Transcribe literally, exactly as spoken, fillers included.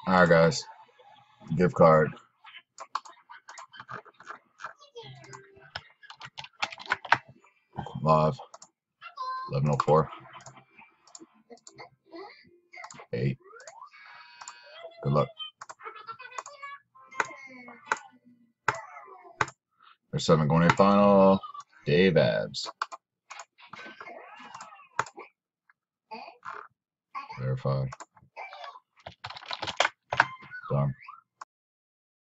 All right, guys. Gift card. Live. eleven oh four. eight. Good luck. There's seven going in final. Dave Abs. Verify. Done.